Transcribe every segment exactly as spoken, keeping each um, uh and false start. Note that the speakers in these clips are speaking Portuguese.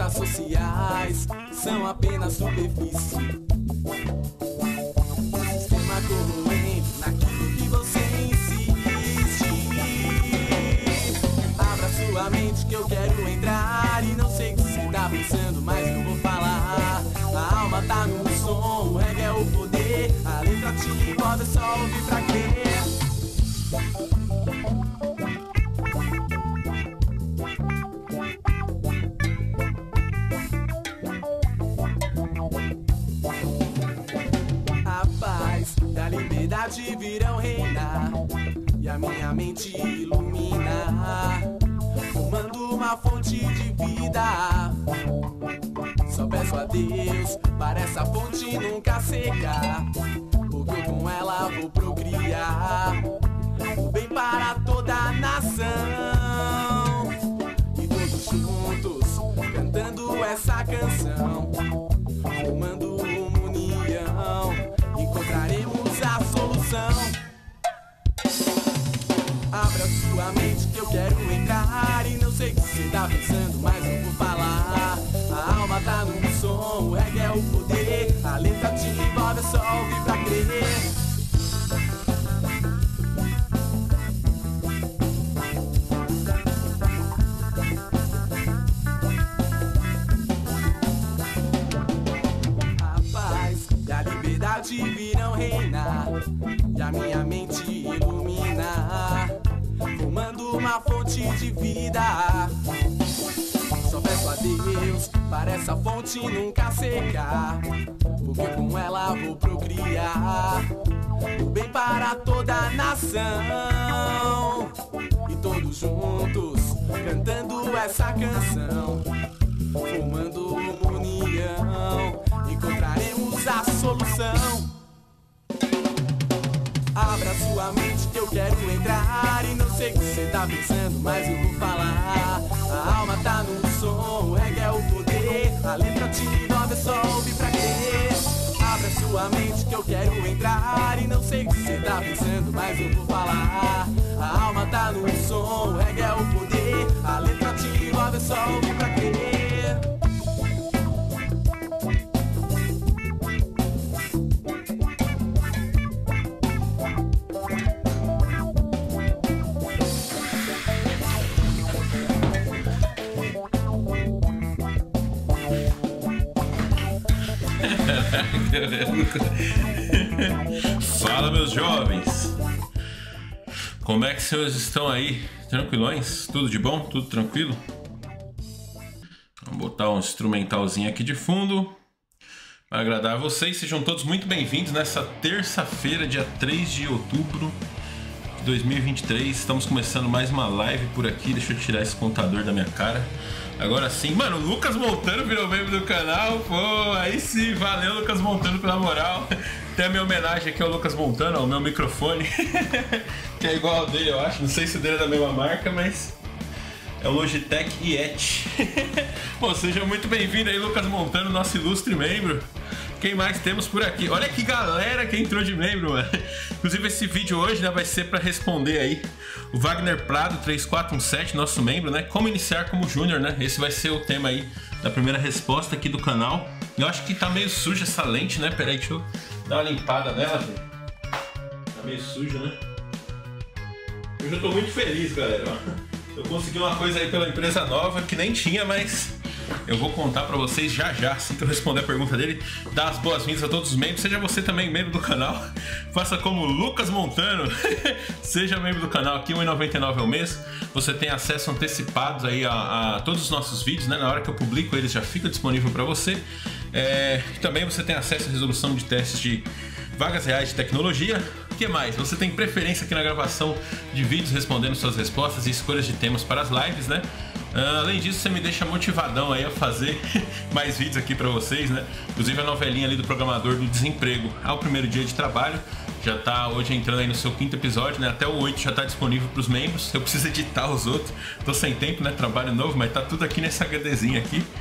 conversas sociais são apenas superfície. Sistema corroendo naquilo que você insiste. Abra sua mente que eu quero entrar. E não sei o que você tá pensando, mas eu vou falar. A alma tá no som, o reggae é o poder. A letra te envolve, é só ouvir pra crer. A paz e a liberdade virão reinar, e a minha mente ilumina, formando uma fonte de vida. Só peço a Deus para essa fonte nunca secar, porque eu com ela vou procriar o bem para toda a nação. E todos juntos cantando essa canção, formando uma união, encontraremos a solução. Abra sua mente que eu quero entrar. E não sei o que você tá pensando, mas eu vou falar. A alma tá no som, o reggae é o poder. A letra te envolve, é só ouvir pra crer. A paz e a liberdade virão reinar, e a minha mente ilumina, formando uma fonte de vida. Só peço a Deus para essa fonte nunca secar, porque com ela vou procriar o bem para toda a nação. E todos juntos cantando essa canção, formando uma união, encontraremos a solução. Abra sua mente que eu quero entrar. E não sei o que você tá pensando, mas eu vou falar. A alma tá no som, o reggae é o poder. A letra te envolve, é só ouvir pra crer. Abra sua mente que eu quero entrar. E não sei o que você tá pensando, mas eu vou falar. A alma tá no som, o reggae é o poder. A letra te envolve, é só ouvir pra crer. Fala, meus jovens, como é que vocês estão aí? Tranquilões? Tudo de bom? Tudo tranquilo? Vamos botar um instrumentalzinho aqui de fundo para agradar a vocês. Sejam todos muito bem-vindos nessa terça-feira, dia três de outubro de dois mil e vinte e três. Estamos começando mais uma live por aqui. Deixa eu tirar esse contador da minha cara. Agora sim, mano, o Lucas Montano virou membro do canal. Pô, aí sim, valeu, Lucas Montano, pela moral. Tem a minha homenagem aqui ao Lucas Montano, ao meu microfone, que é igual ao dele, eu acho. Não sei se o dele é da mesma marca, mas é o Logitech Yeti. Bom, seja muito bem-vindo aí, Lucas Montano, nosso ilustre membro. Quem mais temos por aqui? Olha que galera que entrou de membro, mano. Inclusive esse vídeo hoje, né, vai ser para responder aí o Wagner Prado três quatro um sete, nosso membro, né? Como iniciar como júnior, né? Esse vai ser o tema aí da primeira resposta aqui do canal. Eu acho que tá meio suja essa lente, né? Peraí, deixa eu dar uma limpada nela, velho. Tá meio suja, né? Hoje eu tô muito feliz, galera. Eu consegui uma coisa aí pela empresa nova que nem tinha, mas eu vou contar pra vocês já já, assim que eu responder a pergunta dele. Dar as boas-vindas a todos os membros. Seja você também membro do canal. Faça como Lucas Montano. Seja membro do canal. Aqui um real e noventa e nove centavos ao mês. Você tem acesso antecipado aí a, a todos os nossos vídeos, né? Na hora que eu publico eles já fica disponível pra você. É, também você tem acesso à resolução de testes de vagas reais de tecnologia. O que mais? Você tem preferência aqui na gravação de vídeos respondendo suas respostas e escolhas de temas para as lives, né? Uh, além disso, você me deixa motivadão aí a fazer mais vídeos aqui pra vocês, né? Inclusive a novelinha ali do programador do desemprego ao primeiro dia de trabalho já tá hoje entrando aí no seu quinto episódio, né? Até o oito já tá disponível pros membros. Eu preciso editar os outros, tô sem tempo, né? Trabalho novo, mas tá tudo aqui nesse HDzinho aqui.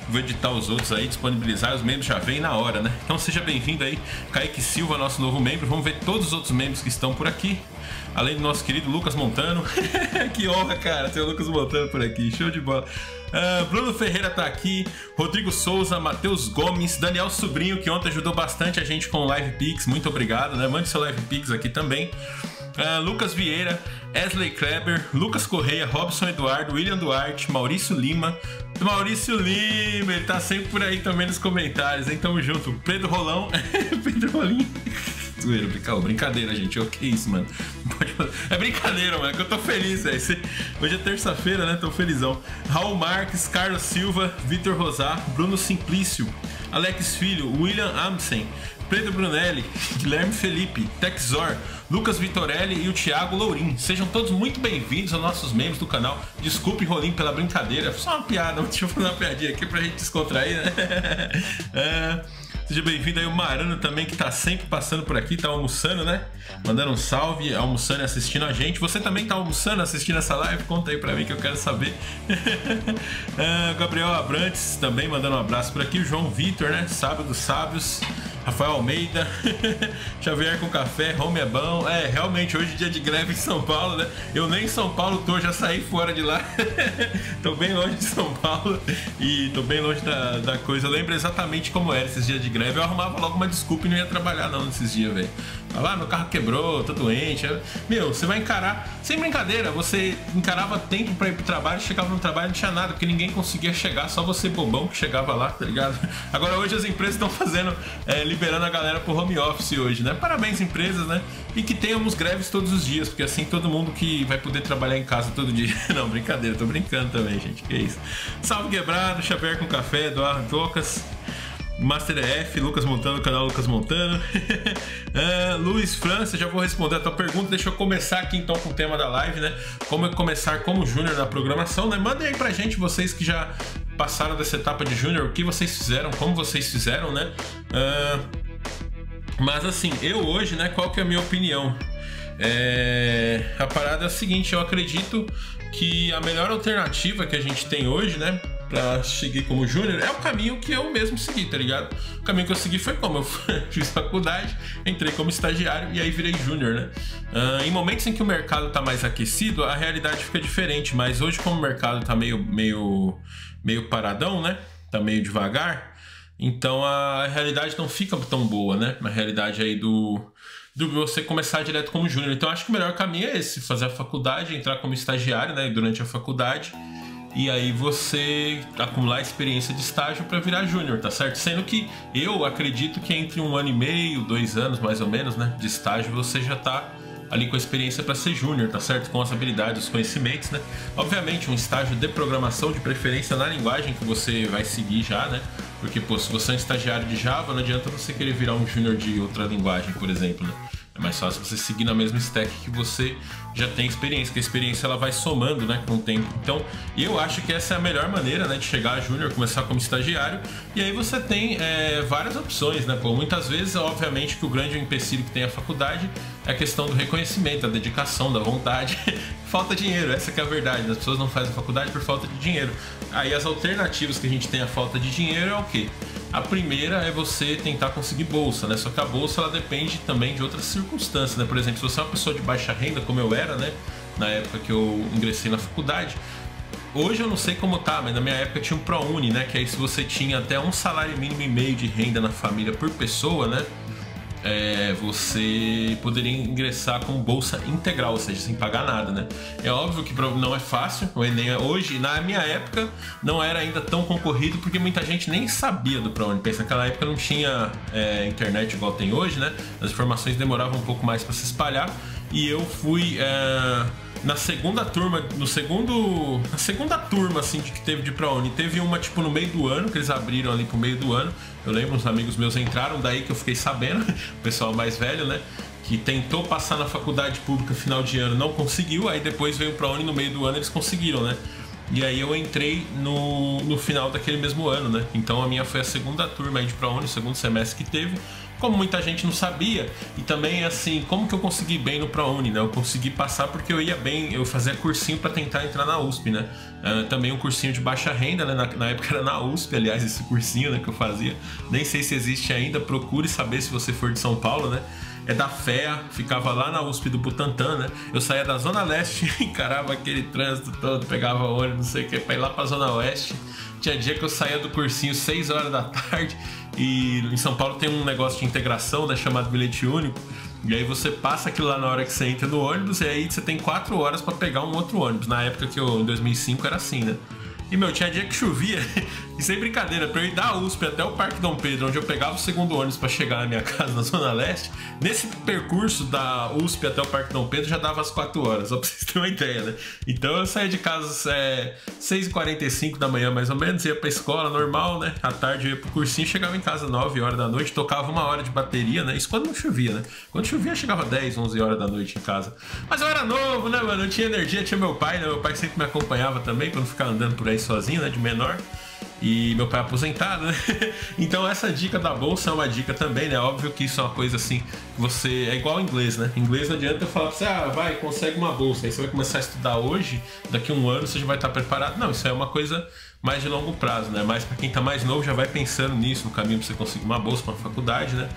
vou editar os outros aí, disponibilizar, os membros já vêm na hora, né? Então seja bem-vindo aí, Kaique Silva, nosso novo membro. Vamos ver todos os outros membros que estão por aqui, além do nosso querido Lucas Montano. Que honra, cara, ter o Lucas Montano por aqui, show de bola. Uh, Bruno Ferreira tá aqui, Rodrigo Souza, Matheus Gomes, Daniel Sobrinho, que ontem ajudou bastante a gente com o Live Pix, muito obrigado, né? Mande seu Live Pix aqui também. Uh, Lucas Vieira, Wesley Kleber, Lucas Correia, Robson Eduardo, William Duarte, Maurício Lima. Maurício Lima, ele tá sempre por aí também nos comentários, hein? Tamo junto. Pedro Rolão, Pedro Rolinho. Brincadeira, gente. O que é isso, mano? É brincadeira, mano. É que eu tô feliz, velho. Hoje é terça-feira, né? Tô felizão. Raul Marques, Carlos Silva, Vitor Rosar, Bruno Simplício, Alex Filho, William Amsen, Pedro Brunelli, Guilherme Felipe, Texor, Lucas Vitorelli e o Thiago Lourim. Sejam todos muito bem-vindos aos nossos membros do canal. Desculpe, Rolim, pela brincadeira. Só uma piada. Deixa eu fazer uma piadinha aqui pra gente descontrair, né? é... Seja bem-vindo aí o Marano também, que tá sempre passando por aqui, tá almoçando, né? Mandando um salve, almoçando e assistindo a gente. Você também tá almoçando, assistindo essa live? Conta aí pra mim que eu quero saber. uh, Gabriel Abrantes também mandando um abraço por aqui. O João Vitor, né? Sábio dos Sábios. Rafael Almeida. Xavier com café. Home é bom. É, realmente, hoje é dia de greve em São Paulo, né? Eu nem em São Paulo tô, já saí fora de lá. Tô bem longe de São Paulo e tô bem longe da, da coisa. Eu lembro exatamente como era esses dias de greve. Eu arrumava logo uma desculpa e não ia trabalhar não nesses dias, velho. Ah, meu carro quebrou, tô doente. Meu, você vai encarar, sem brincadeira, você encarava tempo pra ir pro trabalho, chegava no trabalho e não tinha nada, porque ninguém conseguia chegar, só você bobão que chegava lá, tá ligado? Agora hoje as empresas estão fazendo, é, liberando a galera pro home office hoje, né? Parabéns, empresas, né? E que tenhamos greves todos os dias, porque assim todo mundo que vai poder trabalhar em casa todo dia. Não, brincadeira, tô brincando também, gente, que isso. Salve Quebrado, Xavier com café, Eduardo Tocas, Master E F, Lucas Montano, canal Lucas Montano. uh, Luiz França, já vou responder a tua pergunta. Deixa eu começar aqui então com o tema da live, né? Como é começar como júnior na programação, né? Mandem aí pra gente, vocês que já passaram dessa etapa de júnior, o que vocês fizeram, como vocês fizeram, né? Uh, mas assim, eu hoje, né? Qual que é a minha opinião? É... A parada é a seguinte, eu acredito que a melhor alternativa que a gente tem hoje, né, pra seguir como júnior, é o caminho que eu mesmo segui, tá ligado? O caminho que eu segui foi como eu fiz faculdade, entrei como estagiário e aí virei júnior, né? Uh, em momentos em que o mercado tá mais aquecido, a realidade fica diferente, mas hoje como o mercado tá meio, meio, meio paradão, né? Tá meio devagar, então a realidade não fica tão boa, né? A realidade aí do... do você começar direto como júnior. Então acho que o melhor caminho é esse, fazer a faculdade, entrar como estagiário, né, durante a faculdade, e aí você acumular experiência de estágio para virar júnior, tá certo? Sendo que eu acredito que entre um ano e meio, dois anos mais ou menos, né, de estágio, você já tá ali com a experiência para ser júnior, tá certo? Com as habilidades, os conhecimentos, né? Obviamente um estágio de programação, de preferência na linguagem que você vai seguir já, né? Porque, pô, se você é um estagiário de Java, não adianta você querer virar um júnior de outra linguagem, por exemplo, né? É mais fácil você seguir na mesma stack que você já tem experiência, que a experiência ela vai somando, né, com o tempo. Então, eu acho que essa é a melhor maneira, né, de chegar a júnior, começar como estagiário, e aí você tem é, várias opções, né, pô, muitas vezes, obviamente, que o grande empecilho que tem a faculdade é a questão do reconhecimento, da dedicação, da vontade. Falta dinheiro, essa que é a verdade, as pessoas não fazem faculdade por falta de dinheiro. Aí as alternativas que a gente tem à falta de dinheiro é o quê? A primeira é você tentar conseguir bolsa, né? Só que a bolsa ela depende também de outras circunstâncias, né? Por exemplo, se você é uma pessoa de baixa renda, como eu era, né? Na época que eu ingressei na faculdade. Hoje eu não sei como tá, mas na minha época tinha um ProUni, né? Que aí se você tinha até um salário mínimo e meio de renda na família por pessoa, né? É, você poderia ingressar com bolsa integral, ou seja, sem pagar nada, né? É óbvio que não é fácil, o Enem hoje, na minha época, não era ainda tão concorrido, porque muita gente nem sabia do ProUni. Pensa, naquela época não tinha é, internet igual tem hoje, né? As informações demoravam um pouco mais para se espalhar, e eu fui... É... na segunda turma, no segundo, na segunda turma assim de que teve de ProUni, teve uma tipo no meio do ano, que eles abriram ali pro meio do ano. Eu lembro, uns amigos meus entraram, daí que eu fiquei sabendo, o pessoal mais velho, né, que tentou passar na faculdade pública final de ano, não conseguiu, aí depois veio o ProUni no meio do ano, eles conseguiram, né? E aí eu entrei no, no final daquele mesmo ano, né? Então a minha foi a segunda turma aí de ProUni, o segundo semestre que teve. como muita gente não sabia, e também assim, como que eu consegui bem no ProUni, né? Eu consegui passar porque eu ia bem, eu fazia cursinho para tentar entrar na U S P, né? Uh, também um cursinho de baixa renda, né? Na, na época era na U S P, aliás, esse cursinho, né, que eu fazia. Nem sei se existe ainda, procure saber se você for de São Paulo, né? É da F E A, ficava lá na U S P do Butantã, né? Eu saía da Zona Leste, encarava aquele trânsito todo, pegava ônibus, não sei o que, pra ir lá pra Zona Oeste. Tinha dia que eu saía do cursinho seis horas da tarde, e em São Paulo tem um negócio de integração, né, chamado bilhete único, e aí você passa aquilo lá na hora que você entra no ônibus, e aí você tem quatro horas pra pegar um outro ônibus. Na época que eu, em dois mil e cinco, era assim, né? E, meu, tinha dia que chovia, e sem brincadeira, pra eu ir da U S P até o Parque Dom Pedro, onde eu pegava o segundo ônibus pra chegar na minha casa na Zona Leste, nesse percurso da U S P até o Parque Dom Pedro já dava as quatro horas, só pra vocês terem uma ideia, né? Então eu saía de casa é, seis e quarenta e cinco da manhã, mais ou menos, ia pra escola normal, né? À tarde eu ia pro cursinho, chegava em casa nove horas da noite, tocava uma hora de bateria, né? Isso quando não chovia, né? Quando chovia, chegava dez, onze horas da noite em casa. Mas eu era novo, né, mano? Eu tinha energia, tinha meu pai, né? Meu pai sempre me acompanhava também, pra não ficar andando por aí sozinho, né, de menor, e meu pai é aposentado, né? Então essa dica da bolsa é uma dica também, né? Óbvio que isso é uma coisa assim, que você... é igual ao inglês, né? Em inglês não adianta eu falar pra você, ah, vai, consegue uma bolsa, aí você vai começar a estudar hoje, daqui a um ano você já vai estar preparado. Não, isso é uma coisa mais de longo prazo, né? Mas pra quem tá mais novo já vai pensando nisso, no caminho pra você conseguir uma bolsa pra uma faculdade, né?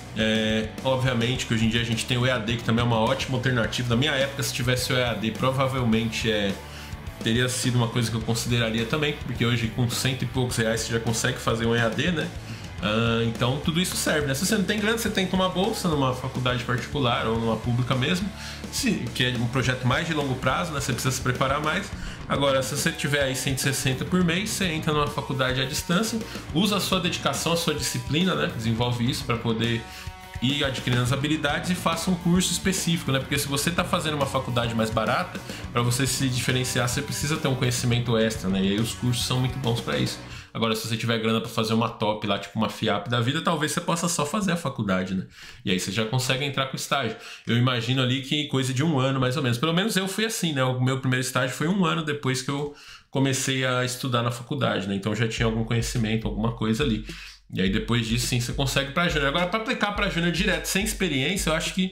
É, obviamente que hoje em dia a gente tem o E A D, que também é uma ótima alternativa. Na minha época, se tivesse o E A D, provavelmente é... teria sido uma coisa que eu consideraria também, porque hoje com cento e poucos reais você já consegue fazer um E A D, né? Uh, então tudo isso serve, né? Se você não tem grana, você tem que tomar bolsa numa faculdade particular ou numa pública mesmo, se, que é um projeto mais de longo prazo, né? Você precisa se preparar mais. Agora, se você tiver aí cento e sessenta por mês, você entra numa faculdade à distância, usa a sua dedicação, a sua disciplina, né? Desenvolve isso para poder ir adquirindo as habilidades e faça um curso específico, né? Porque se você está fazendo uma faculdade mais barata, para você se diferenciar, você precisa ter um conhecimento extra, né? E aí os cursos são muito bons para isso. Agora, se você tiver grana para fazer uma top lá, tipo uma FIAP da vida, talvez você possa só fazer a faculdade, né? E aí você já consegue entrar com estágio. Eu imagino ali que coisa de um ano, mais ou menos. Pelo menos eu fui assim, né? O meu primeiro estágio foi um ano depois que eu comecei a estudar na faculdade, né? Então já tinha algum conhecimento, alguma coisa ali. E aí depois disso sim você consegue para júnior. Agora, para aplicar para júnior direto sem experiência, eu acho que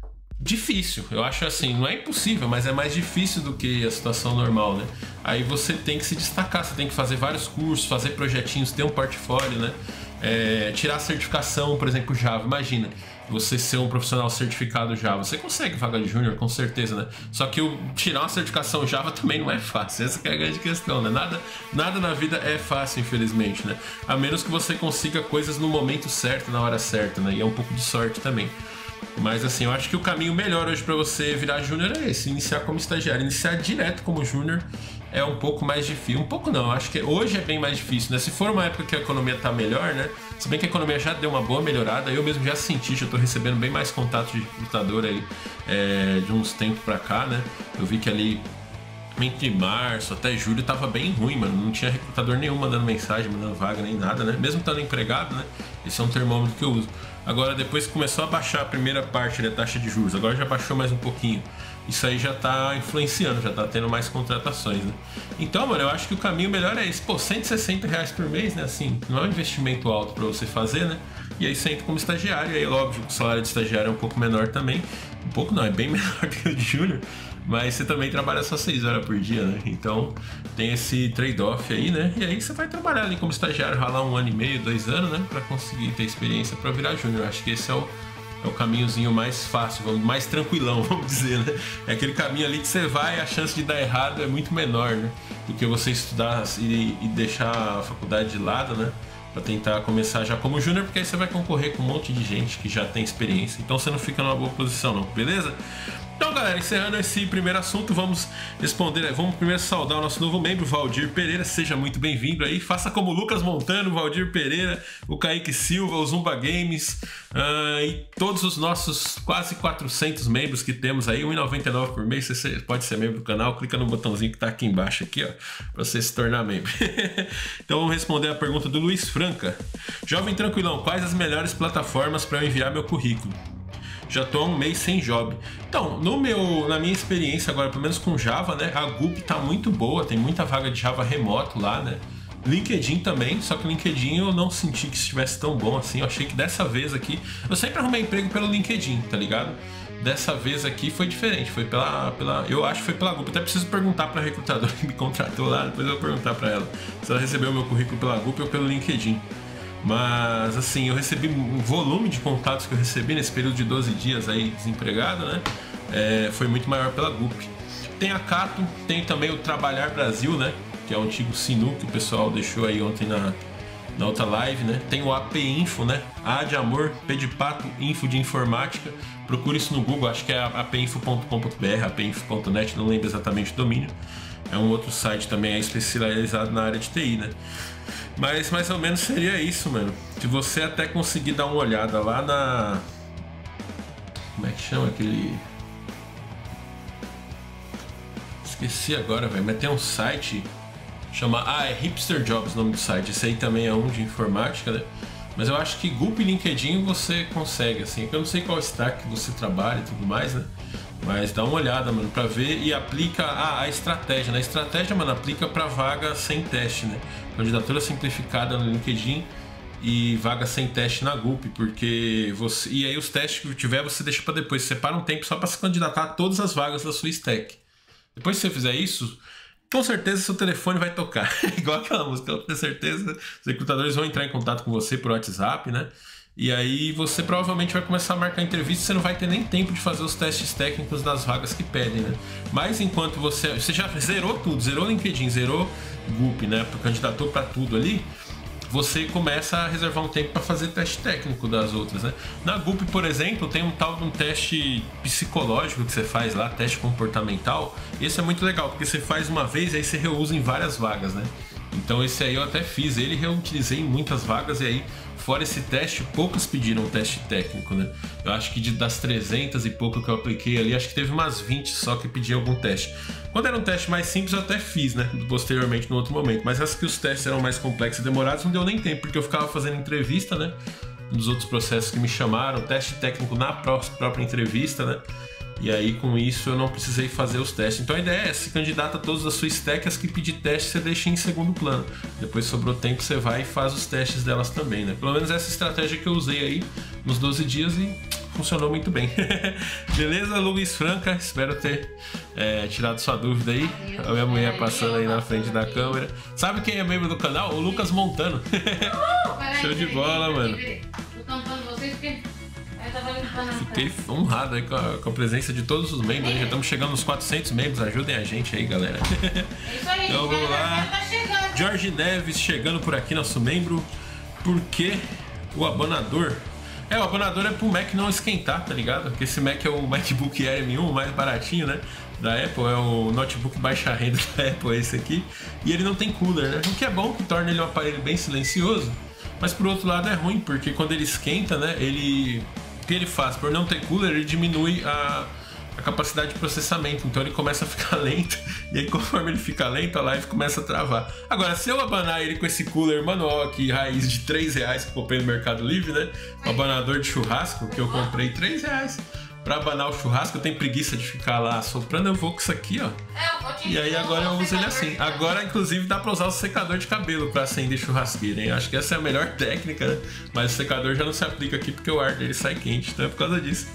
difícil. Eu acho assim, não é impossível, mas é mais difícil do que a situação normal, né? Aí você tem que se destacar, você tem que fazer vários cursos, fazer projetinhos, ter um portfólio, né? É, tirar a certificação, por exemplo, Java. Imagina, você ser um profissional certificado Java. Você consegue vaga de júnior, com certeza, né? Só que o, tirar uma certificação Java também não é fácil. Essa que é a grande questão, né? Nada, nada na vida é fácil, infelizmente, né? A menos que você consiga coisas no momento certo, na hora certa, né? E é um pouco de sorte também. Mas assim, eu acho que o caminho melhor hoje para você virar júnior é esse, iniciar como estagiário. Iniciar direto como júnior é um pouco mais difícil. Um pouco não, eu acho que hoje é bem mais difícil, né? Se for uma época que a economia tá melhor, né? Se bem que a economia já deu uma boa melhorada, eu mesmo já senti, já tô recebendo bem mais contato de recrutador aí é, de uns tempos pra cá, né? Eu vi que ali entre março até julho tava bem ruim, mano. Não tinha recrutador nenhum mandando mensagem, mandando vaga, nem nada, né? Mesmo estando empregado, né? Esse é um termômetro que eu uso. Agora, depois que começou a baixar a primeira parte da taxa de juros, agora já baixou mais um pouquinho. Isso aí já tá influenciando, já tá tendo mais contratações, né? Então, mano, eu acho que o caminho melhor é esse. Pô, cento e sessenta reais por mês, né? Assim, não é um investimento alto pra você fazer, né? E aí você entra como estagiário. E aí, óbvio, o salário de estagiário é um pouco menor também. Um pouco não, é bem menor do que o de júnior. Mas você também trabalha só seis horas por dia, né? Então tem esse trade-off aí, né? E aí você vai trabalhar ali como estagiário, ralar um ano e meio, dois anos, né? Pra conseguir ter experiência pra virar júnior. Acho que esse é o, é o caminhozinho mais fácil, mais tranquilão, vamos dizer, né? É aquele caminho ali que você vai, a chance de dar errado é muito menor, né? Do que você estudar e, e deixar a faculdade de lado, né? Pra tentar começar já como júnior, porque aí você vai concorrer com um monte de gente que já tem experiência. Então você não fica numa boa posição, não, beleza? Então, galera, encerrando esse primeiro assunto, vamos responder, vamos primeiro saudar o nosso novo membro, Valdir Pereira. Seja muito bem-vindo aí, faça como o Lucas Montano, Valdir Pereira, o Kaique Silva, o Zumba Games uh, e todos os nossos quase quatrocentos membros que temos aí, um real e noventa e nove centavos por mês. Você pode ser membro do canal, clica no botãozinho que tá aqui embaixo, aqui, ó, pra você se tornar membro. Então vamos responder a pergunta do Luiz Franca. Jovem tranquilão, quais as melhores plataformas para eu enviar meu currículo? Já tô há um mês sem job. Então, no meu, na minha experiência agora, pelo menos com Java, né? A Gulp tá muito boa, tem muita vaga de Java remoto lá, né? LinkedIn também, só que o LinkedIn eu não senti que estivesse tão bom assim. Eu achei que dessa vez aqui... Eu sempre arrumei emprego pelo LinkedIn, tá ligado? Dessa vez aqui foi diferente, foi pela... pela eu acho que foi pela Gup. Até preciso perguntar pra recrutadora que me contratou lá, depois eu vou perguntar pra ela se ela recebeu o meu currículo pela Gup ou pelo LinkedIn. Mas, assim, eu recebi um volume de contatos que eu recebi nesse período de doze dias aí desempregado, né? É, foi muito maior pela Gup. Tem a Cato, tem também o Trabalhar Brasil, né? Que é o antigo Sinu que o pessoal deixou aí ontem na, na outra live, né? Tem o A P Info, né? A de amor, P de pato, info de informática. Procure isso no Google, acho que é a p info ponto com ponto b r, a p info ponto net, não lembro exatamente o domínio. É um outro site também especializado na área de T I, né? Mas mais ou menos seria isso, mano. Se você até conseguir dar uma olhada lá na... Como é que chama aquele... Esqueci agora, velho. Mas tem um site... Chama... Ah, é Hipster Jobs o nome do site. Esse aí também é um de informática, né? Mas eu acho que Gup e LinkedIn você consegue, assim. Eu não sei qual stack que você trabalha e tudo mais, né? Mas dá uma olhada, mano, pra ver e aplica ah, a estratégia. Na estratégia, mano, aplica pra vaga sem teste, né? Candidatura simplificada no LinkedIn e vaga sem teste na Gup, porque você... E aí os testes que tiver, você deixa pra depois. Você separa um tempo só pra se candidatar a todas as vagas da sua stack. Depois que você fizer isso... Com certeza seu telefone vai tocar, igual aquela música, eu tenho certeza. Os recrutadores vão entrar em contato com você por WhatsApp, né? E aí você provavelmente vai começar a marcar entrevista, você não vai ter nem tempo de fazer os testes técnicos das vagas que pedem, né? Mas enquanto você... Você já zerou tudo, zerou LinkedIn, zerou Gup, né? Candidatou para tudo ali, você começa a reservar um tempo para fazer teste técnico das outras, né? Na Gup, por exemplo, tem um tal de um teste psicológico que você faz lá, teste comportamental. Esse é muito legal, porque você faz uma vez e aí você reusa em várias vagas, né? Então esse aí eu até fiz, ele reutilizei em muitas vagas e aí, fora esse teste, poucos pediram um teste técnico, né? Eu acho que de, das trezentas e pouco que eu apliquei ali, acho que teve umas vinte só que pediam algum teste. Quando era um teste mais simples, eu até fiz, né? Posteriormente, no outro momento. Mas as que os testes eram mais complexos e demorados, não deu nem tempo, porque eu ficava fazendo entrevista, né? Nos outros processos que me chamaram, teste técnico na própria entrevista, né? E aí, com isso, eu não precisei fazer os testes. Então a ideia é, se candidata a todas as suas stacks, as que pedir teste, você deixa em segundo plano. Depois sobrou tempo, você vai e faz os testes delas também, né? Pelo menos essa estratégia que eu usei aí nos doze dias e funcionou muito bem. Beleza, Luiz Franca? Espero ter é, tirado sua dúvida aí. A minha mulher passando aí na frente da câmera. Sabe quem é membro do canal? O Lucas Montano. Show de bola, mano. Fiquei honrado aí com a, com a presença de todos os membros. Já estamos chegando nos quatrocentos membros. Ajudem a gente aí, galera. É isso aí, então vamos lá. Tá Jorge Neves chegando por aqui, nosso membro. Por que o abanador? É, o abanador é pro Mac não esquentar, tá ligado? Porque esse Mac é o MacBook Air M um, o mais baratinho, né? Da Apple, é o notebook baixa renda da Apple, esse aqui. E ele não tem cooler, né? O que é bom, que torna ele um aparelho bem silencioso. Mas por outro lado é ruim, porque quando ele esquenta, né? Ele... O que ele faz? Por não ter cooler, ele diminui a, a capacidade de processamento. Então ele começa a ficar lento. E aí conforme ele fica lento, a live começa a travar. Agora, se eu abanar ele com esse cooler manual aqui, raiz de três reais que eu comprei no Mercado Livre, né? Um abanador de churrasco que eu comprei três reais. Pra abanar o churrasco, eu tenho preguiça de ficar lá soprando, eu vou com isso aqui, ó. É, eu vou te E aí agora eu uso ele assim. Agora, inclusive, dá pra usar o secador de cabelo pra acender churrasqueira, hein? Acho que essa é a melhor técnica, né? Mas o secador já não se aplica aqui porque o ar dele sai quente, então é por causa disso.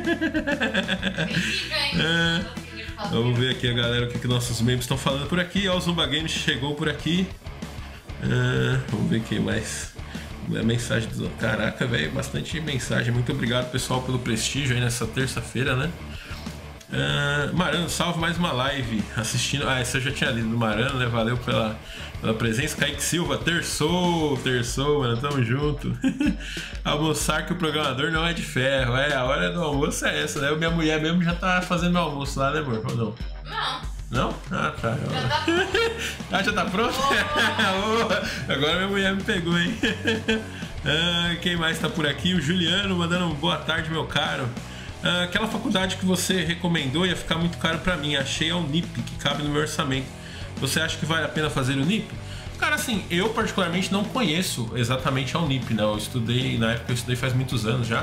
É. Vamos ver aqui a galera, o que, que nossos membros estão falando por aqui. Ó, o Zumba Games chegou por aqui. É. Vamos ver quem mais. A mensagem do... Caraca, velho, bastante mensagem. Muito obrigado, pessoal, pelo prestígio aí nessa terça-feira, né? Uh, Marano, salve mais uma live assistindo. Ah, essa eu já tinha lido do Marano, né? Valeu pela, pela presença. Kaique Silva, terçou, terçou, mano, tamo junto. Almoçar que o programador não é de ferro. É, a hora do almoço é essa, né? Minha mulher mesmo já tá fazendo meu almoço lá, né, amor? Ou não? Não. Não? Ah, tá. Já tá pronto. Ah, já tá pronto? Oh. Agora minha mulher me pegou, hein? Ah, quem mais tá por aqui? O Juliano mandando um boa tarde, meu caro. Ah, aquela faculdade que você recomendou ia ficar muito caro pra mim. Achei a Unip, que cabe no meu orçamento. Você acha que vale a pena fazer o Unip? Cara, assim, eu particularmente não conheço exatamente a Unip, né? Eu estudei, na época eu estudei faz muitos anos já.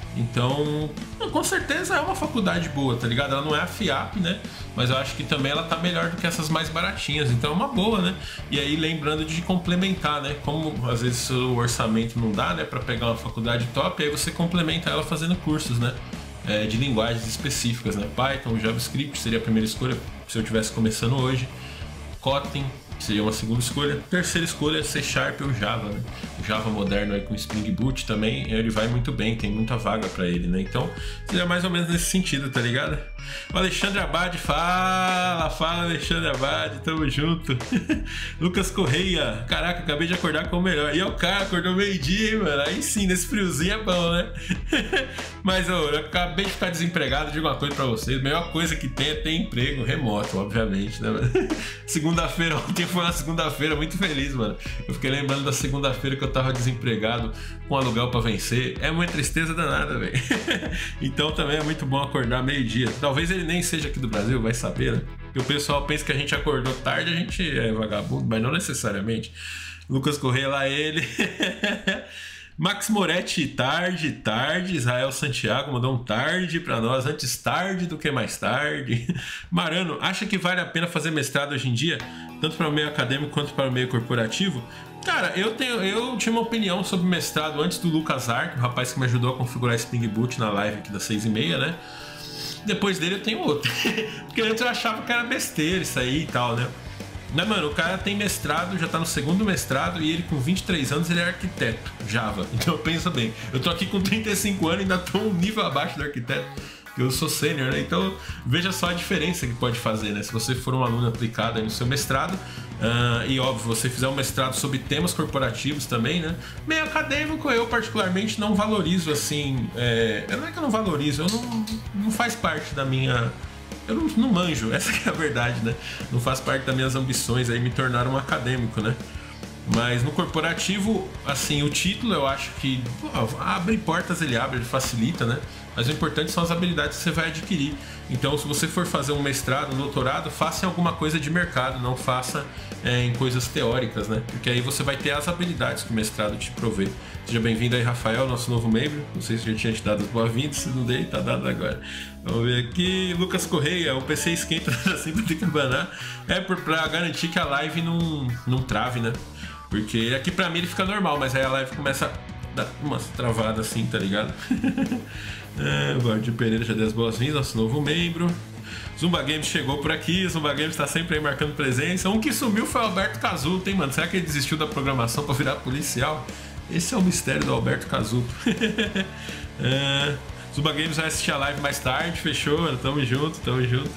Então, com certeza é uma faculdade boa, tá ligado? Ela não é a FIAP, né? Mas eu acho que também ela tá melhor do que essas mais baratinhas, então é uma boa, né? E aí lembrando de complementar, né? Como às vezes o orçamento não dá, né, pra pegar uma faculdade top, aí você complementa ela fazendo cursos, né? É, de linguagens específicas, né? Python, JavaScript seria a primeira escolha se eu estivesse começando hoje. Kotlin seria uma segunda escolha. Terceira escolha é C Sharp ou Java, né? O Java moderno aí com Spring Boot também, ele vai muito bem, tem muita vaga pra ele, né? Então, seria mais ou menos nesse sentido, tá ligado? O Alexandre Abad, fala, fala Alexandre Abad, tamo junto. Lucas Correia, caraca, acabei de acordar com o melhor. E é o cara, acordou meio-dia, hein, mano? Aí sim, nesse friozinho é bom, né? Mas ó, eu acabei de ficar desempregado, digo uma coisa pra vocês, a melhor coisa que tem é ter emprego remoto, obviamente, né? Segunda-feira, ontem foi uma segunda-feira muito feliz, mano. Eu fiquei lembrando da segunda-feira que eu tava desempregado, com aluguel pra vencer. É uma tristeza danada, velho. Então também é muito bom acordar meio-dia. Talvez ele nem seja aqui do Brasil, vai saber, né? Porque o pessoal pensa que a gente acordou tarde, a gente é vagabundo, mas não necessariamente. Lucas Correia lá, ele. Max Moretti, tarde, tarde. Israel Santiago mandou um tarde pra nós, antes tarde do que mais tarde. Marano, acha que vale a pena fazer mestrado hoje em dia, tanto para o meio acadêmico quanto para o meio corporativo? Cara, eu, tenho, eu tinha uma opinião sobre mestrado antes do Lucas Ark, o rapaz que me ajudou a configurar Spring Boot na live aqui das seis e meia, né? Depois dele eu tenho outro. Porque antes eu achava que era besteira isso aí e tal, né? Mas, mano, o cara tem mestrado, já tá no segundo mestrado e ele com vinte e três anos ele é arquiteto, Java. Então pensa bem, eu tô aqui com trinta e cinco anos e ainda tô um nível abaixo do arquiteto, que eu sou sênior, né? Então veja só a diferença que pode fazer, né? Se você for um aluno aplicado aí no seu mestrado, uh, e óbvio, você fizer um mestrado sobre temas corporativos também, né? Meio acadêmico, eu particularmente não valorizo assim, é... não é que eu não valorizo, eu não, não faz parte da minha... Eu não, não manjo, essa que é a verdade, né? Não faz parte das minhas ambições aí me tornar um acadêmico, né? Mas no corporativo, assim, o título eu acho que pô, abre portas, ele abre, ele facilita, né? Mas o importante são as habilidades que você vai adquirir. Então, se você for fazer um mestrado, um doutorado, faça em alguma coisa de mercado, não faça é, em coisas teóricas, né? Porque aí você vai ter as habilidades que o mestrado te provê. Seja bem-vindo aí, Rafael, nosso novo membro. Não sei se já tinha te dado as boas-vindas, se não dei, tá dado agora. Vamos ver aqui. Lucas Correia, o P C esquenta assim pra ter que abanar. É pra garantir que a live não, não trave, né? Porque aqui pra mim ele fica normal, mas aí a live começa a dar umas travadas assim, tá ligado? É, o Valdir Pereira já deu as boas-vindas, nosso novo membro. Zumba Games chegou por aqui, Zumba Games tá sempre aí marcando presença. Um que sumiu foi o Alberto Casuto, hein, mano? Será que ele desistiu da programação pra virar policial? Esse é o mistério do Alberto Casuto. É, Zumba Games vai assistir a live mais tarde, fechou, mano? Tamo junto, tamo junto.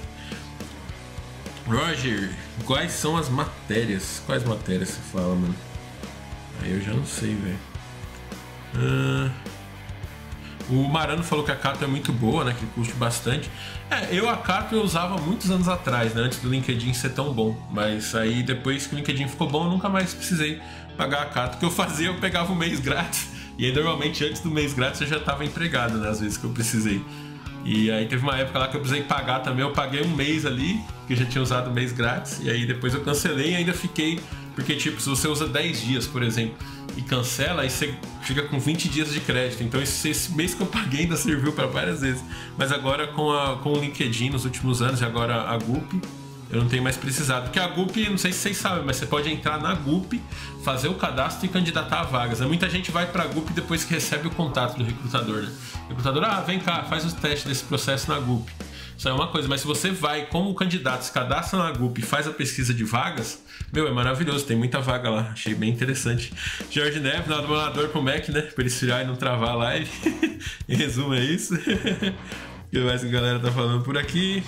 Roger, quais são as matérias? Quais matérias você fala, mano? Aí eu já não sei, velho. Ah, o Marano falou que a Cato é muito boa, né? Que curte bastante. É, eu a Cato eu usava muitos anos atrás, né? Antes do LinkedIn ser tão bom. Mas aí depois que o LinkedIn ficou bom, eu nunca mais precisei pagar a Cato. O que eu fazia, eu pegava um mês grátis. E aí normalmente antes do mês grátis eu já estava empregado, né? Às vezes que eu precisei. E aí teve uma época lá que eu precisei pagar também, eu paguei um mês ali, que eu já tinha usado o mês grátis, e aí depois eu cancelei e ainda fiquei, porque tipo, se você usa dez dias, por exemplo, e cancela, aí você fica com vinte dias de crédito, então esse, esse mês que eu paguei ainda serviu para várias vezes. Mas agora com, a, com o LinkedIn nos últimos anos e agora a Gulp, eu não tenho mais precisado, porque a Gulp, não sei se vocês sabem, mas você pode entrar na Gulp, fazer o cadastro e candidatar a vagas. Muita gente vai pra Gulp depois que recebe o contato do recrutador, né? O recrutador, ah, vem cá, faz o teste desse processo na Gulp. Isso é uma coisa, mas se você vai como candidato, se cadastra na Gulp e faz a pesquisa de vagas, meu, é maravilhoso, tem muita vaga lá, achei bem interessante. Jorge Neves, na do pro Mac, né? Pra ele esfriar e não travar a live. Em resumo, é isso. O que mais que a galera tá falando por aqui?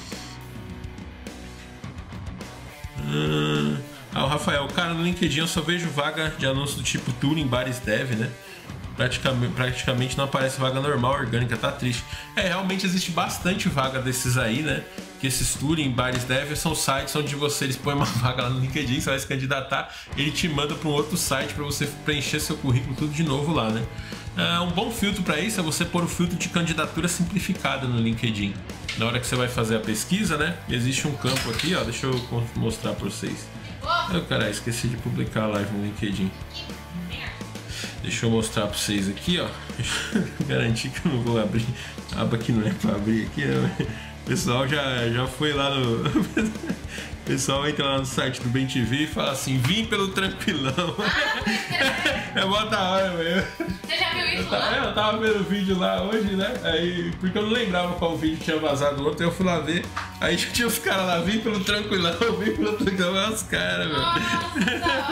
Ah, o Rafael, cara, no LinkedIn eu só vejo vaga de anúncio do tipo Turing, Bares Dev, né? Praticamente, praticamente não aparece vaga normal, orgânica, tá triste. É, realmente existe bastante vaga desses aí, né? Que esses Turing, Bares Dev são sites onde você eles põem uma vaga lá no LinkedIn, você vai se candidatar, ele te manda para um outro site para você preencher seu currículo tudo de novo lá, né? Ah, um bom filtro para isso é você pôr o filtro de candidatura simplificada no LinkedIn. Na hora que você vai fazer a pesquisa, né? Existe um campo aqui, ó. Deixa eu mostrar para vocês. Oh, caralho, esqueci de publicar a live no LinkedIn. Deixa eu mostrar pra vocês aqui, ó. Garantir que eu não vou abrir. A aba que não é pra abrir aqui, né? O pessoal já, já foi lá no... O pessoal entra lá no site do Bem T V e fala assim, vim pelo tranquilão. Ah, é mó da hora, velho. Você já viu isso eu, lá? eu tava vendo o vídeo lá hoje, né? Aí, porque eu não lembrava qual vídeo tinha vazado ontem, eu fui lá ver. Aí tinha os caras lá, vim pelo tranquilão, vim pelo tranquilão. É os caras, velho. Nossa, que da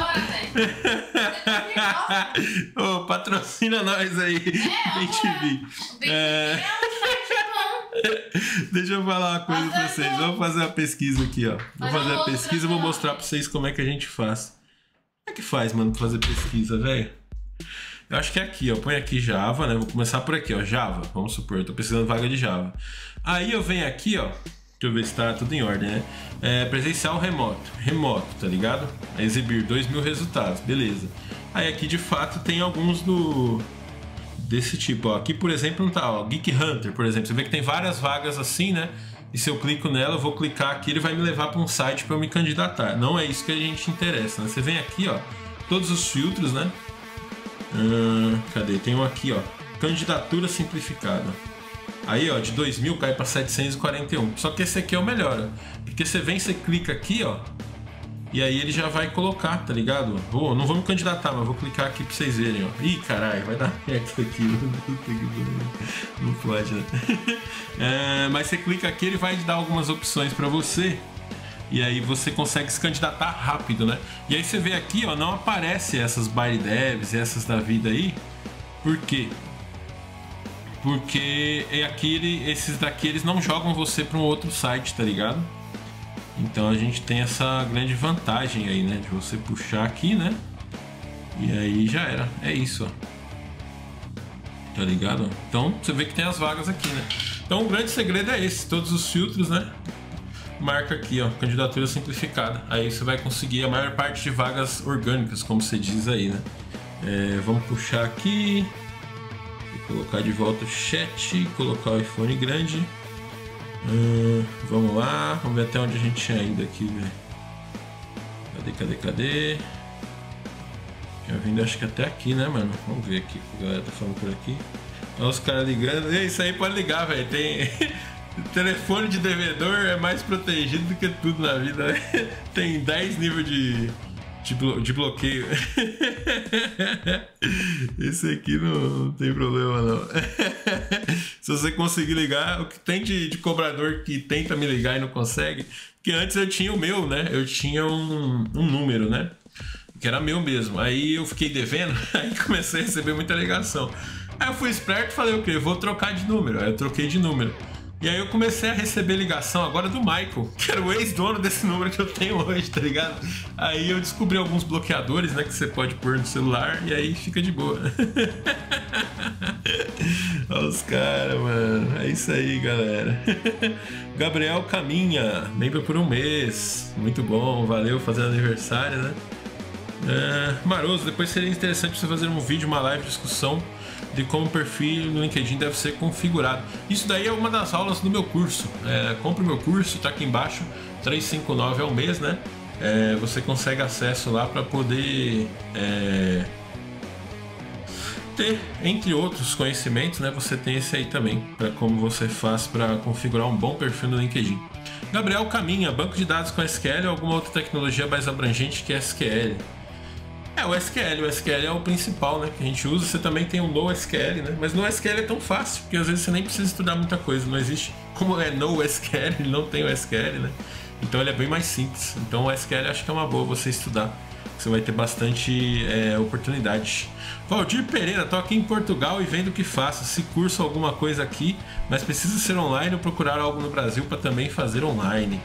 hora, velho. Ô, patrocina nós aí, É, Bem T V. Bem É... é um site bom. Deixa eu falar uma coisa pra vocês. Vamos fazer a pesquisa aqui, ó. Vou Mas fazer eu a vou pesquisa e vou mostrar pra vocês como é que a gente faz. Como é que faz, mano, pra fazer pesquisa, velho? Eu acho que é aqui, ó. Põe aqui Java, né? Vou começar por aqui, ó. Java, vamos supor. Eu tô precisando de vaga de Java. Aí eu venho aqui, ó. Deixa eu ver se tá tudo em ordem, né? É, presencial remoto. Remoto, tá ligado? É exibir dois mil resultados, beleza. Aí aqui, de fato, tem alguns do... desse tipo, ó. Aqui, por exemplo, não tá, ó. Geek Hunter, por exemplo. Você vê que tem várias vagas assim, né? E se eu clico nela, eu vou clicar aqui, ele vai me levar para um site para eu me candidatar. Não é isso que a gente interessa, né? Você vem aqui, ó. Todos os filtros, né? Hum, cadê? Tem um aqui, ó. Candidatura simplificada. Aí, ó, de dois mil cai para setecentos e quarenta e um. Só que esse aqui é o melhor, ó. Porque você vem, você clica aqui, ó. E aí ele já vai colocar, tá ligado? Oh, não vou me candidatar, mas vou clicar aqui pra vocês verem, ó. Ih, caralho, vai dar merda aqui. Não pode, né? É, mas você clica aqui, ele vai te dar algumas opções pra você. E aí você consegue se candidatar rápido, né? E aí você vê aqui, ó, não aparece essas ByteDevs e essas da vida aí. Por quê? Porque aqui, ele, esses daqui, eles não jogam você pra um outro site, tá ligado? Então a gente tem essa grande vantagem aí, né? De você puxar aqui, né? E aí já era. É isso, ó. Tá ligado? Então você vê que tem as vagas aqui, né? Então o grande segredo é esse. Todos os filtros, né? Marca aqui, ó. Candidatura simplificada. Aí você vai conseguir a maior parte de vagas orgânicas, como você diz aí, né? É, vamos puxar aqui. Vou colocar de volta o chat. Colocar o iPhone grande. Hum, vamos lá, vamos ver até onde a gente tinha ido aqui, velho. Cadê, cadê, cadê? Tinha vindo acho que até aqui, né, mano? Vamos ver aqui, a galera tá falando por aqui. Olha os caras ligando. E isso aí pode ligar, velho. Tem. Telefone de devedor é mais protegido do que tudo na vida, né? Tem dez níveis de. De, blo de bloqueio. Esse aqui não, não tem problema não. Se você conseguir ligar, o que tem de, de cobrador que tenta me ligar e não consegue, que antes eu tinha o meu, né? Eu tinha um, um número, né? Que era meu mesmo. Aí eu fiquei devendo, aí comecei a receber muita ligação. Aí eu fui esperto e falei, o quê? Vou trocar de número. Aí eu troquei de número. E aí eu comecei a receber ligação agora do Michael, que era o ex-dono desse número que eu tenho hoje, tá ligado? Aí eu descobri alguns bloqueadores, né, que você pode pôr no celular e aí fica de boa. Olha os caras, mano. É isso aí, galera. Gabriel Caminha, membro por um mês. Muito bom, valeu, fazendo aniversário, né? É, Maroso, depois seria interessante você fazer um vídeo, uma live, discussão de como o perfil no LinkedIn deve ser configurado. Isso daí é uma das aulas do meu curso. É, compre o meu curso, tá aqui embaixo, trezentos e cinquenta e nove ao mês, né? É, você consegue acesso lá para poder é, ter, entre outros conhecimentos, né? Você tem esse aí também, para como você faz para configurar um bom perfil no LinkedIn. Gabriel Caminha, banco de dados com S Q L ou alguma outra tecnologia mais abrangente que S Q L? É, o S Q L, o S Q L é o principal, né, que a gente usa. Você também tem o NoSQL, né, mas no S Q L é tão fácil, porque às vezes você nem precisa estudar muita coisa, não existe, como é NoSQL, ele não tem o S Q L, né, então ele é bem mais simples. Então o S Q L acho que é uma boa você estudar, você vai ter bastante é, oportunidade. Valdir Pereira, tô aqui em Portugal e vendo o que faço, se curso alguma coisa aqui, mas precisa ser online ou procurar algo no Brasil para também fazer online.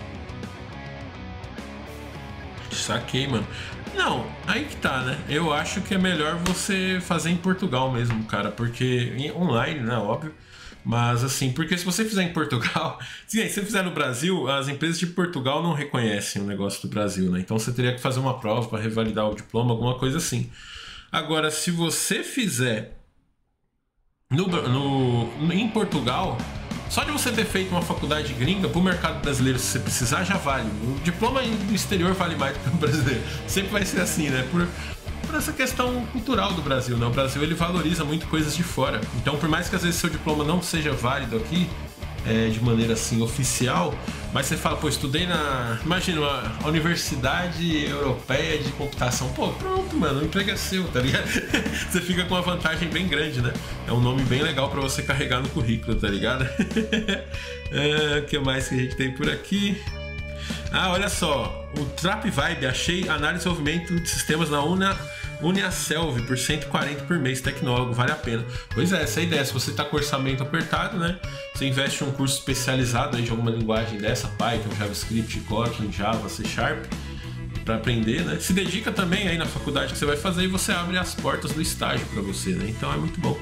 Saquei, mano. Não, aí que tá, né? Eu acho que é melhor você fazer em Portugal mesmo, cara, porque online, né, óbvio. Mas assim, porque se você fizer em Portugal, se você fizer no Brasil, as empresas de Portugal não reconhecem o negócio do Brasil, né? Então você teria que fazer uma prova para revalidar o diploma, alguma coisa assim. Agora, se você fizer no, no, em Portugal, só de você ter feito uma faculdade gringa, pro mercado brasileiro, se você precisar, já vale. O diploma do exterior vale mais do que o brasileiro. Sempre vai ser assim, né? Por, por essa questão cultural do Brasil, né? O Brasil ele valoriza muito coisas de fora. Então, por mais que às vezes seu diploma não seja válido aqui, é, de maneira assim oficial, mas você fala, pô, estudei na, imagina, uma Universidade Europeia de Computação, pô, pronto, mano, o emprego é seu, tá ligado? Você fica com uma vantagem bem grande, né? É um nome bem legal pra você carregar no currículo, tá ligado? O que mais que a gente tem por aqui? Ah, olha só, o Trap Vibe, achei análise e desenvolvimento de sistemas na Una, Uniaselv por cento e quarenta por mês, tecnólogo, vale a pena. Pois é, essa é a ideia, se você tá com orçamento apertado, né, você investe em um curso especializado aí de alguma linguagem dessa, Python, JavaScript, Kotlin, Java, C Sharp, para aprender, né, se dedica também aí na faculdade que você vai fazer e você abre as portas do estágio para você, né, então é muito bom.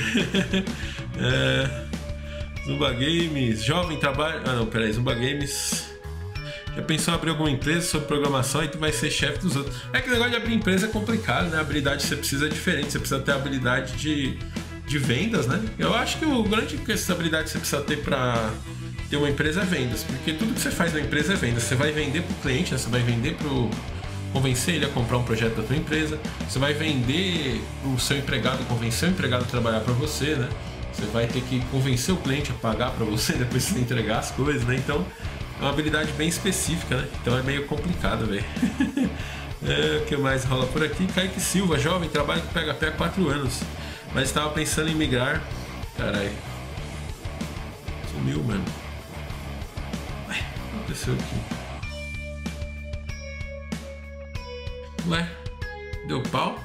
é... Zumba Games, jovem trabalho... Ah não, peraí, Zumba Games... Já pensou em abrir alguma empresa sobre programação e tu vai ser chefe dos outros? É que o negócio de abrir empresa é complicado, né? A habilidade que você precisa é diferente, você precisa ter a habilidade de, de vendas, né? Eu acho que o grande essa habilidade que você precisa ter para ter uma empresa é vendas, porque tudo que você faz na empresa é vendas. Você vai vender pro cliente, né? Você vai vender pro... convencer ele a comprar um projeto da tua empresa, você vai vender o seu empregado, convencer o empregado a trabalhar para você, né? Você vai ter que convencer o cliente a pagar para você depois de você entregar as coisas, né? Então... é uma habilidade bem específica, né? Então é meio complicado, velho. É, o que mais rola por aqui? Kaique Silva, jovem, trabalha com P H P há quatro anos, mas estava pensando em migrar. Caralho. Sumiu, mano. Ué, o que aconteceu aqui? Ué, deu pau?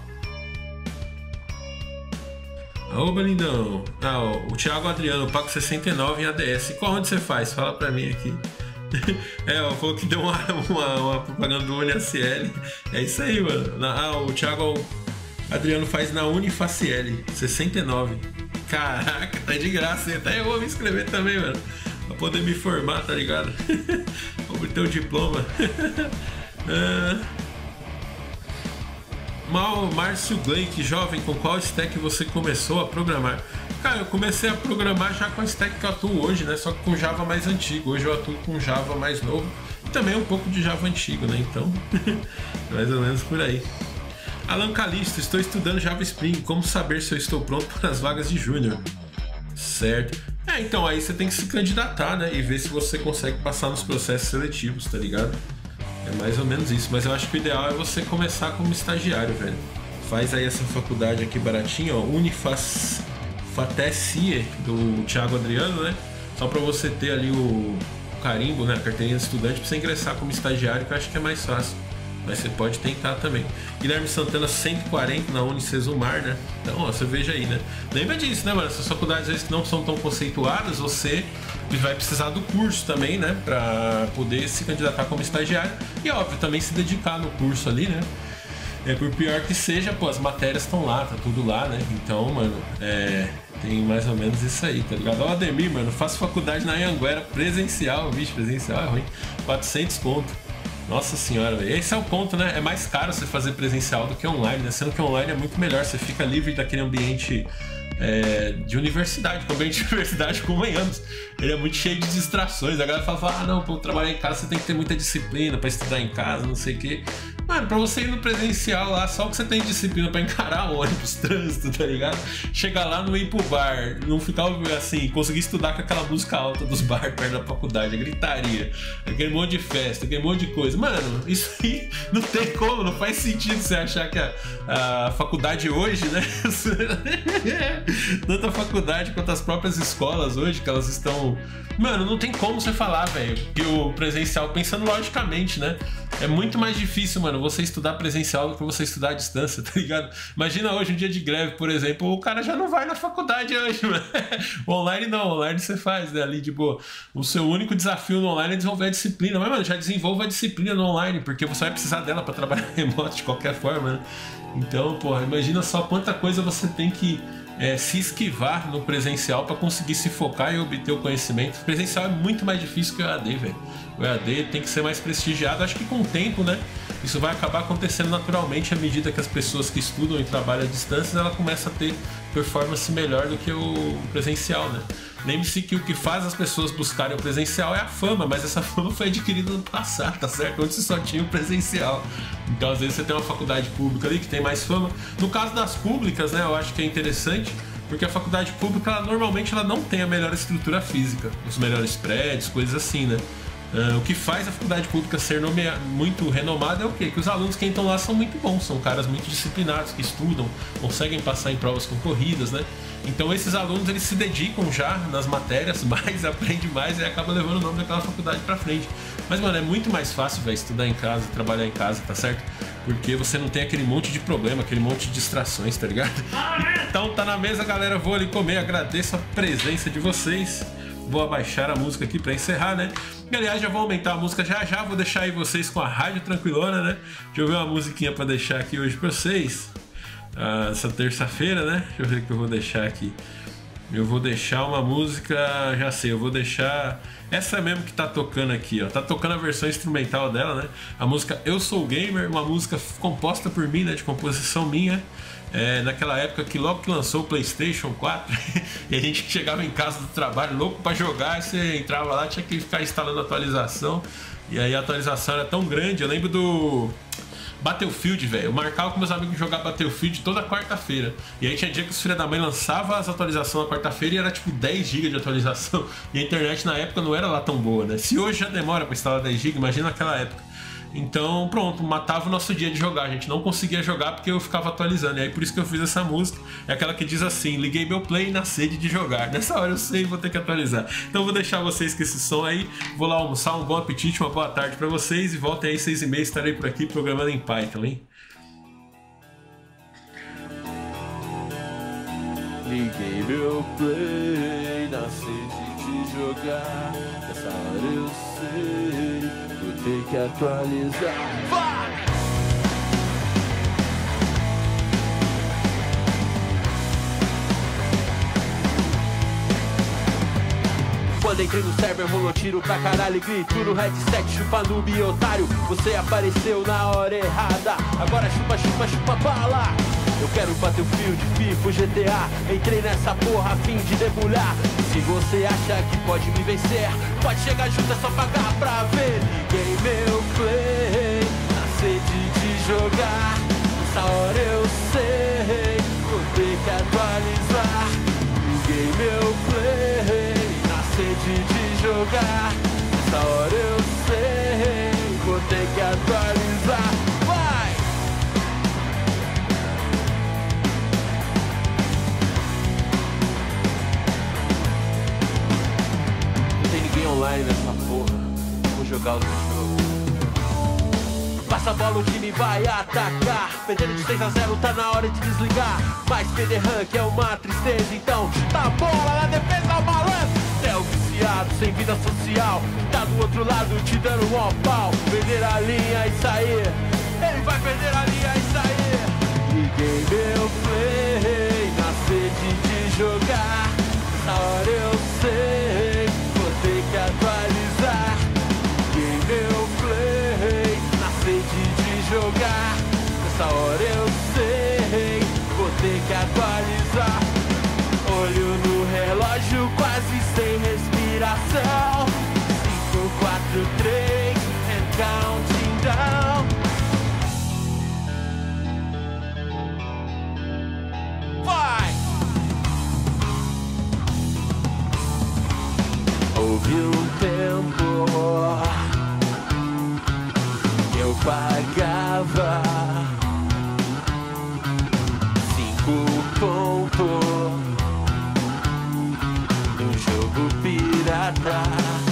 Oba, lindão. Ah, ó, o Thiago Adriano, pago sessenta e nove em A D S. Qual onde você faz? Fala pra mim aqui. É, ó, falou que deu uma, uma, uma propaganda do UniFaciel. É isso aí, mano. Ah, o Thiago Adriano faz na Unifaciel, sessenta e nove. Caraca, tá de graça. Até eu vou me inscrever também, mano. Pra poder me formar, tá ligado? Vou ter o diploma. ah. Mal, Márcio Blake, jovem, com qual stack você começou a programar? Cara, eu comecei a programar já com a stack que eu atuo hoje, né? Só que com Java mais antigo. Hoje eu atuo com Java mais novo e também um pouco de Java antigo, né? Então, mais ou menos por aí. Alan Calisto, estou estudando Java Spring. Como saber se eu estou pronto para as vagas de Júnior? Certo. É, então aí você tem que se candidatar, né? E ver se você consegue passar nos processos seletivos, tá ligado? É mais ou menos isso, mas eu acho que o ideal é você começar como estagiário, velho. Faz aí essa faculdade aqui baratinha, ó, Unifaciel do Thiago Adriano, né? Só pra você ter ali o carimbo, né? A carteirinha de estudante, pra você ingressar como estagiário, que eu acho que é mais fácil. Mas você pode tentar também. Guilherme Santana, cento e quarenta na Unicesumar, né? Então, ó, você veja aí, né? Lembra disso, né, mano? Essas faculdades, às vezes, que não são tão conceituadas, você vai precisar do curso também, né? Pra poder se candidatar como estagiário. E, óbvio, também se dedicar no curso ali, né? É, por pior que seja, pô, as matérias estão lá, tá tudo lá, né? Então, mano, é... tem mais ou menos isso aí, tá ligado? Ó, Ademir, mano, faço faculdade na Anhanguera presencial, bicho, presencial é ruim. quatrocentos conto. Nossa senhora, velho. Esse é o ponto, né? É mais caro você fazer presencial do que online, né? Sendo que online é muito melhor, você fica livre daquele ambiente é, de universidade, que o ambiente de universidade, convenhamos, ele é muito cheio de distrações. A galera fala, ah, não, pra trabalhar em casa você tem que ter muita disciplina pra estudar em casa, não sei o quê. Mano, pra você ir no presencial lá, só o que você tem de disciplina pra encarar ônibus, trânsito, tá ligado? Chegar lá, não ir pro bar, não ficar assim, conseguir estudar com aquela música alta dos bar perto da faculdade, a gritaria, aquele monte de festa, aquele monte de coisa. Mano, isso aí não tem como, não faz sentido você achar que a, a faculdade hoje, né? Tanto a faculdade quanto as próprias escolas hoje, que elas estão... Mano, não tem como você falar, velho, que o presencial, pensando logicamente, né? É muito mais difícil, mano, você estudar presencial do que você estudar à distância, tá ligado? Imagina hoje, um dia de greve, por exemplo, o cara já não vai na faculdade hoje, mano. Online não, online você faz, né? Ali de boa. O seu único desafio no online é desenvolver a disciplina. Mas, mano, já desenvolva a disciplina no online, porque você vai precisar dela pra trabalhar remoto de qualquer forma, né? Então, porra, imagina só quanta coisa você tem que é, se esquivar no presencial para conseguir se focar e obter o conhecimento. O presencial é muito mais difícil que o E A D, velho. O E A D tem que ser mais prestigiado. Acho que com o tempo, né, isso vai acabar acontecendo naturalmente à medida que as pessoas que estudam e trabalham à distância, ela começa a ter performance melhor do que o presencial, né? lembre-se que o que faz as pessoas buscarem o presencial é a fama, mas essa fama foi adquirida no passado, tá certo? Onde você só tinha o presencial. Então, às vezes, você tem uma faculdade pública ali que tem mais fama. No caso das públicas, né, eu acho que é interessante, porque a faculdade pública, ela, normalmente, ela não tem a melhor estrutura física, os melhores prédios, coisas assim, né? Uh, o que faz a faculdade pública ser nomea- muito renomada é o quê? Que os alunos que estão lá são muito bons, são caras muito disciplinados, que estudam, conseguem passar em provas concorridas, né? Então esses alunos, eles se dedicam já nas matérias, mais, aprende mais e acaba levando o nome daquela faculdade pra frente. Mas, mano, é muito mais fácil, velho, estudar em casa, trabalhar em casa, tá certo? Porque você não tem aquele monte de problema, aquele monte de distrações, tá ligado? Então tá na mesa, galera, vou ali comer, agradeço a presença de vocês. Vou abaixar a música aqui pra encerrar, né? E, aliás, já vou aumentar a música já já. Vou deixar aí vocês com a Rádio Tranquilona, né? Deixa eu ver uma musiquinha pra deixar aqui hoje pra vocês. Ah, essa terça-feira, né? Deixa eu ver o que eu vou deixar aqui. Eu vou deixar uma música... Já sei, eu vou deixar... Essa mesmo que tá tocando aqui, ó. Tá tocando a versão instrumental dela, né? A música Eu Sou Gamer, uma música composta por mim, né? De composição minha. É, naquela época que logo que lançou o PlayStation quatro e a gente chegava em casa do trabalho louco pra jogar, e você entrava lá, tinha que ficar instalando atualização, e aí a atualização era tão grande. Eu lembro do Battlefield, velho, eu marcava com meus amigos jogar Battlefield toda quarta-feira, e aí tinha dia que os filhos da mãe lançavam as atualizações na quarta-feira e era tipo dez gigas de atualização, e a internet na época não era lá tão boa, né? Se hoje já demora pra instalar dez gigas, imagina naquela época. Então, pronto, matava o nosso dia de jogar. A gente não conseguia jogar porque eu ficava atualizando. E aí por isso que eu fiz essa música. É aquela que diz assim: liguei meu play na sede de jogar. Nessa hora eu sei, vou ter que atualizar. Então vou deixar vocês com esse som aí. Vou lá almoçar, um bom apetite, uma boa tarde pra vocês. E voltem aí seis e meia, estarei por aqui programando em Python, hein? Liguei meu play na sede de jogar. Nessa hora eu sei, vou ter que atualizar. Vai! Quando entrei no server, rolou tiro pra caralho e grito no headset, chupa noob e otário. Você apareceu na hora errada, agora chupa, chupa, chupa bala. Eu quero Battlefield, FIFA, G T A. Entrei nessa porra a fim de debulhar. Se você acha que pode me vencer, pode chegar junto, é só pagar pra ver. Liguei meu play na sede de jogar. Nessa hora eu sei, vou ter que atualizar. Liguei meu play na sede de jogar. Nessa hora eu sei, vou ter que atualizar. Vai! Online nessa porra, vou jogar o jogo. Passa a bola, o time vai atacar. Perdendo de seis a zero, tá na hora de desligar. Mas perder rank é uma tristeza, então chuta a bola na defesa, o malandro. É o viciado, sem vida social, tá do outro lado te dando um ó pau. Perder a linha e sair, ele vai perder a linha e sair. Liguei meu play na sede de jogar. Nessa hora eu sei, ter que atualizar. Liguei meu play na sede de jogar. Nessa hora eu sei, vou ter que atualizar. Olho no relógio, quase sem respiração. Cinco, quatro, três, and counting down. Vai! Houve um tempo que eu pagava cinco pontos num jogo pirata.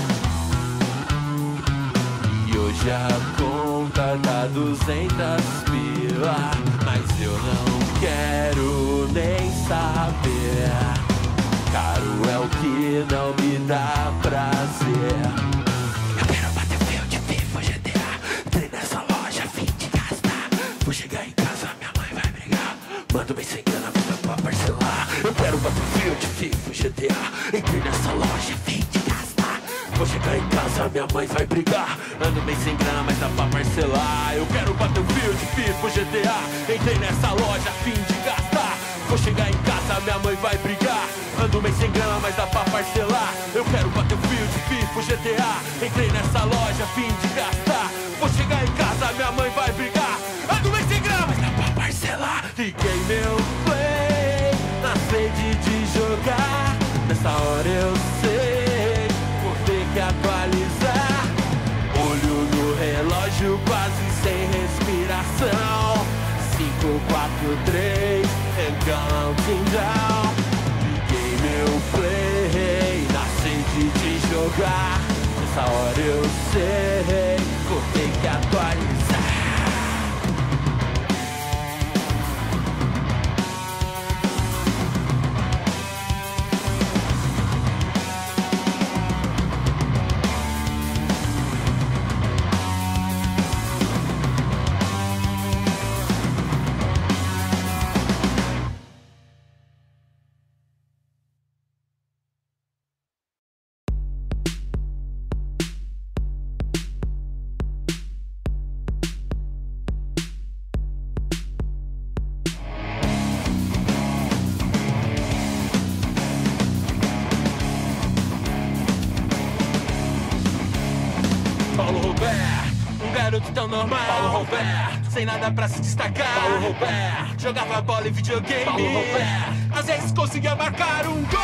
E hoje a conta tá duzentas pila, mas eu não quero nem saber. Caro é o que não me dá prazer. Eu quero Battlefield, FIFA, G T A. Entrei nessa loja a fim de gastar. Vou chegar em casa, minha mãe vai brigar. Mando bem sem grana, vida pra parcelar. Eu quero Battlefield, FIFA, G T A. Entrei nessa loja a fim de gastar. Vou chegar em casa, minha mãe vai brigar. Ando bem sem grana, mas dá pra parcelar. Eu quero Battlefield, FIFA, G T A. Entrei nessa loja a fim de gastar. Vou chegar em casa, minha mãe vai brigar. Ando Ando bem sem grana, mas dá pra parcelar. Eu quero Battlefield, FIFA, G T A. Entrei nessa loja, fim de gastar. Vou chegar em casa, minha mãe vai brigar. Ando bem sem grana, mas dá pra parcelar. Liguei meu play, na sede de jogar. Nessa hora eu sei, vou ter que atualizar. Olho no relógio, quase sem respiração. Cinco, quatro, três, and counting down. Liguei meu play, na sede de jogar. Nessa hora eu sei, vou ter que atualizar. Paulo Roberto, um garoto tão normal. Paulo Roberto, sem nada pra se destacar. Paulo Roberto, jogava bola e videogame. Paulo Roberto, às vezes conseguia marcar um gol.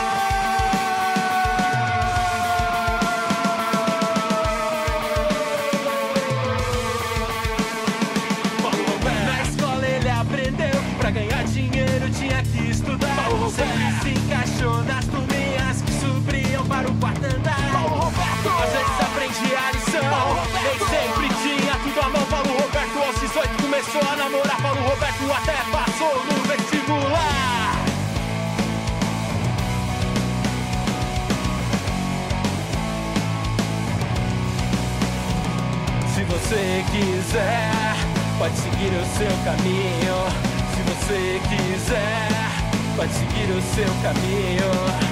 Paulo Roberto, na escola ele aprendeu, pra ganhar dinheiro tinha que estudar. Paulo Roberto, sempre se encaixou nas turminhas que subiam para o quarto andar. Paulo Roberto, às vezes aprendia a lição, nem sempre tinha tudo à mão. Paulo Roberto aos dezoito começou a namorar. Paulo Roberto até passou no vestibular. Se você quiser, pode seguir o seu caminho. Se você quiser, pode seguir o seu caminho.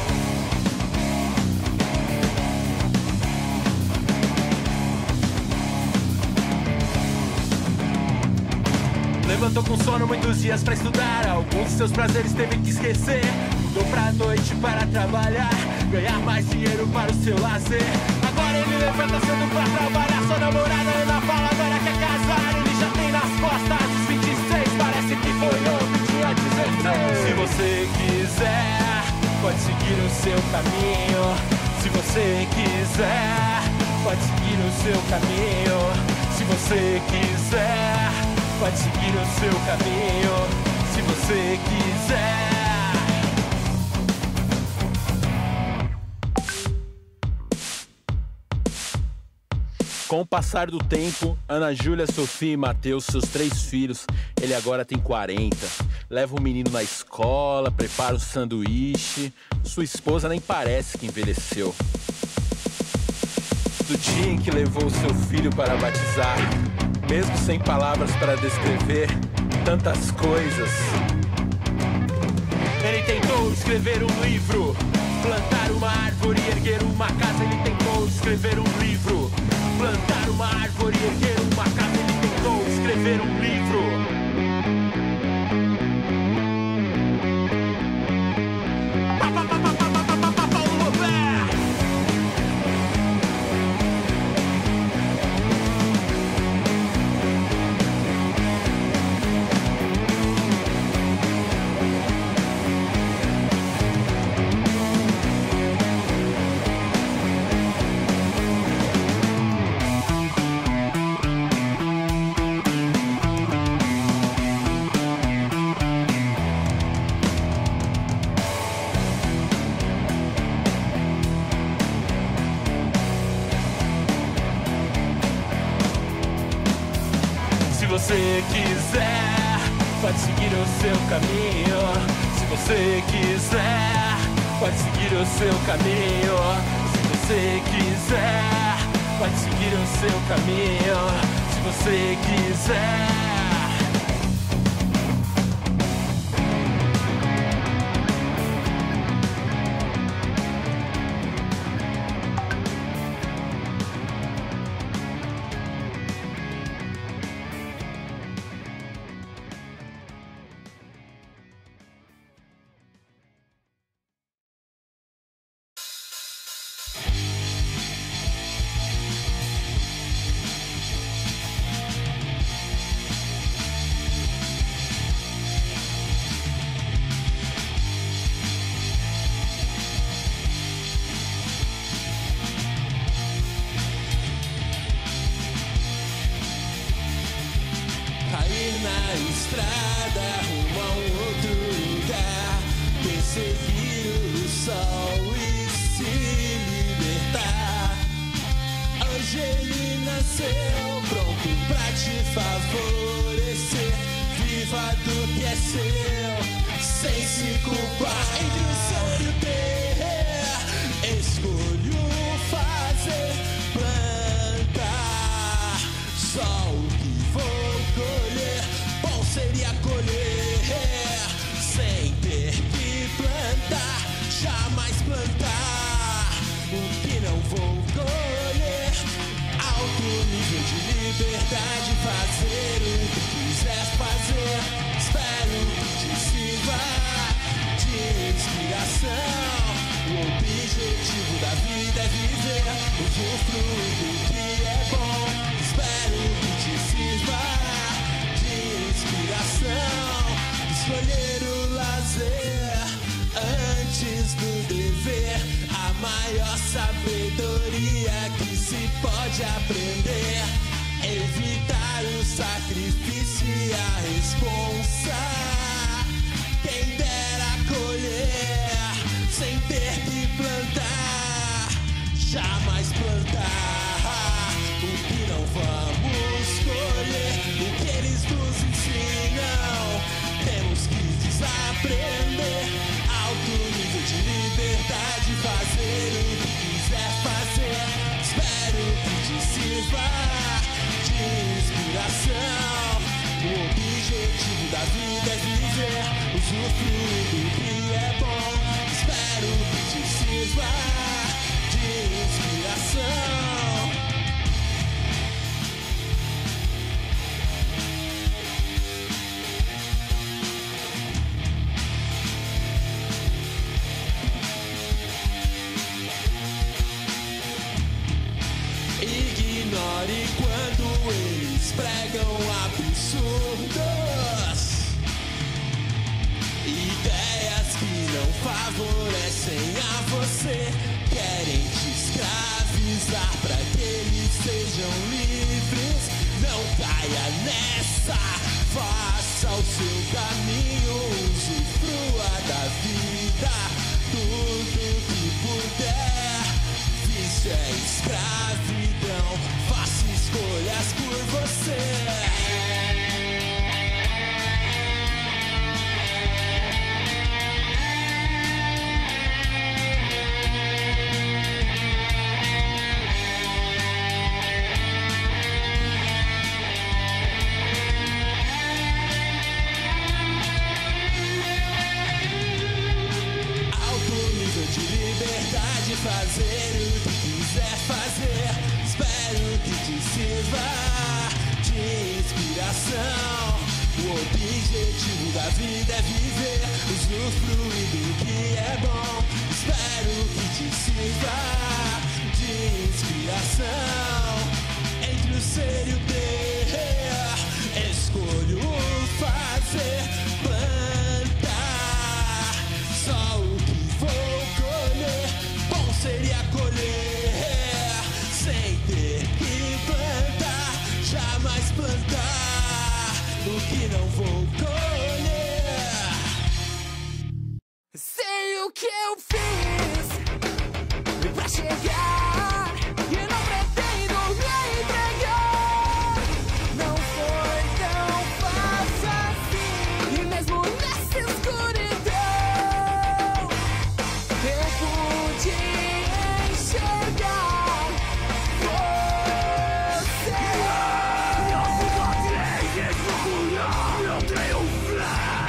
Levantou com sono muitos dias pra estudar. Alguns de seus prazeres teve que esquecer. Mudou pra noite para trabalhar, ganhar mais dinheiro para o seu lazer. Agora ele levanta cedo pra trabalhar. Sua namorada Ana fala agora quer casar. Ele já tem nas costas os vinte e seis. Parece que foi ontem, tinha dezesseis. Se você quiser, pode seguir o seu caminho. Se você quiser, pode seguir o seu caminho. Se você quiser, pode seguir o seu caminho, se você quiser. Com o passar do tempo, Ana Júlia, Sofia e Matheus, seus três filhos, ele agora tem quarenta. Leva o menino na escola, prepara o sanduíche. Sua esposa nem parece que envelheceu. Do dia em que levou seu filho para batizar, mesmo sem palavras para descrever tantas coisas. Ele tentou escrever um livro, plantar uma árvore e erguer uma casa. Ele tentou escrever um livro, plantar uma árvore e erguer uma casa. Ele tentou escrever um livro. Se você quiser, pode seguir o seu caminho. Se você quiser, pode seguir o seu caminho. Se você quiser, pode seguir o seu caminho. Se você quiser. seguir na estrada rumo a um outro lugar, perseguir o sol e se libertar. Hoje ele nasceu pronto pra te favorecer. Viva do que é seu, sem se culpar. Entre o céu e o ter, escolho fazer, plantar. Só o que vou colher, bom seria colher, sem ter que plantar, jamais plantar o que não vou colher. Alto nível de liberdade, fazer o que quiser fazer. Espero que te sirva de inspiração. O objetivo da vida é viver, usufruir do que é bom. Espero que te sirva de inspiração. Escolher o lazer antes do dever, a maior sabedoria que se pode aprender. Evitar o sacrifício e a responsa. Quem dera colher sem ter que plantar, jamais plantar o que não vamos colher. O que eles nos ensinam, temos que desaprender. Alto nível de liberdade, fazer o que quiser fazer. Espero que te sirva de inspiração. O objetivo da vida é viver, usufruir do que é bom. Espero que te sirva de inspiração. Ignore quando eles pregam absurdos, ideias que não favorecem a você. Querem te escravizar pra que eles sejam livres. Não caia nessa, faça o seu caminho, usufrua da vida tudo que puder. Vício é escravidão, faça escolhas por você. Fazer o que quiser fazer. Espero que te sirva de inspiração. O objetivo da vida é viver, usufruir do que é bom. Espero que te sirva de inspiração. Entre o ser e o ter, escolho fazer, plantar. Só o que vou colher, bom seria colher, sem ter que plantar, jamais plantar o que não vou colher. Sei o que eu fiz pra chegar e não pretendo me entregar. Não foi tão fácil assim, e mesmo nessa escuridão eu pude enxergar você. Minha vontade é procurar, eu tenho fé.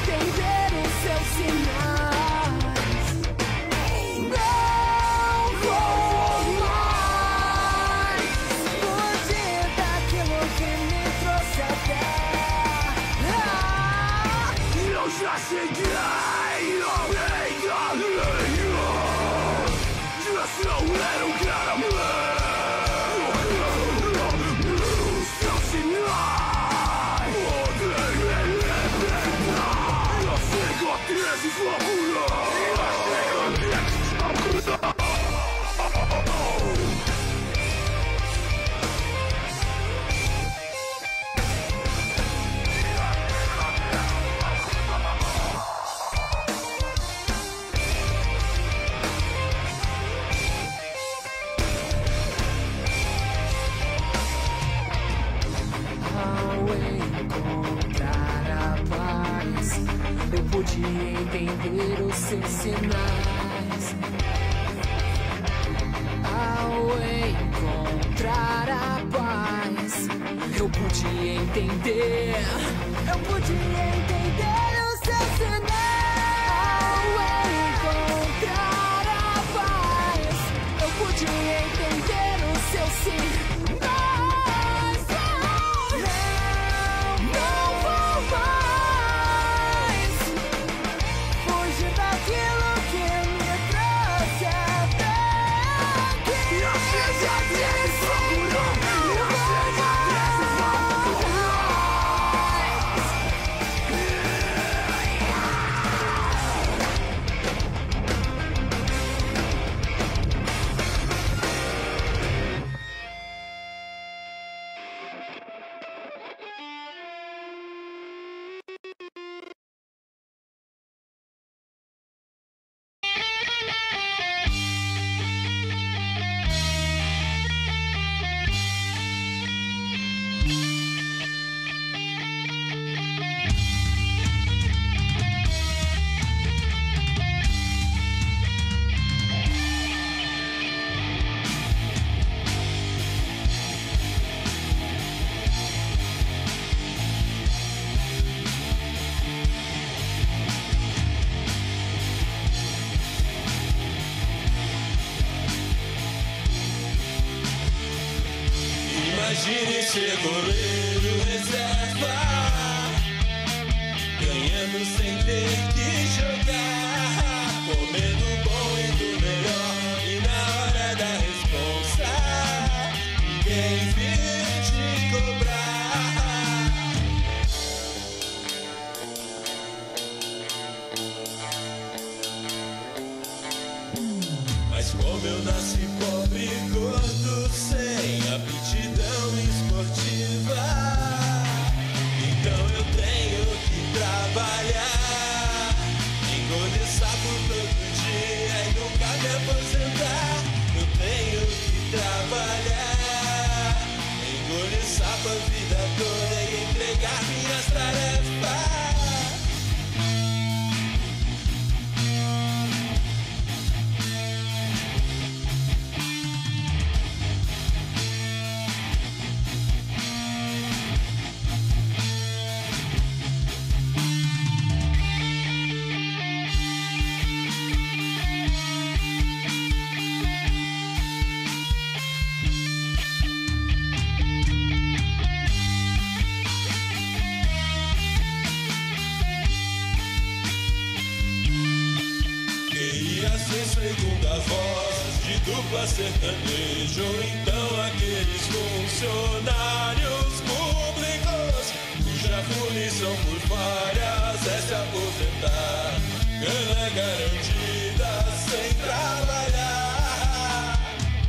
entender os seus sinais. Não vou mais fugir daquilo que me trouxe até. Ah, Eu já cheguei. Não era um cara meu. Seus sinais. Eu chego a treze eu pude entender os seus sinais. Ao encontrar a paz, eu pude entender, eu pude entender os seus sinais. Ao encontrar a paz, eu pude entender os seus sinais. Imagine ser goleiro reserva, ganhando sem ter que jogar, comendo bom e do melhor, e na hora da responsa, ninguém vir te cobrar. Mas como eu nasci pobre e gordo, sem aptidão esportiva, então eu tenho que trabalhar, engolir sapo todo dia e nunca me aposentar. Eu tenho que trabalhar, engolir sapo a vida toda e entregar minhas tarefas. Segunda voz de dupla sertanejo, então aqueles funcionários públicos cuja punição por falhas é se aposentar, grana garantida sem trabalhar.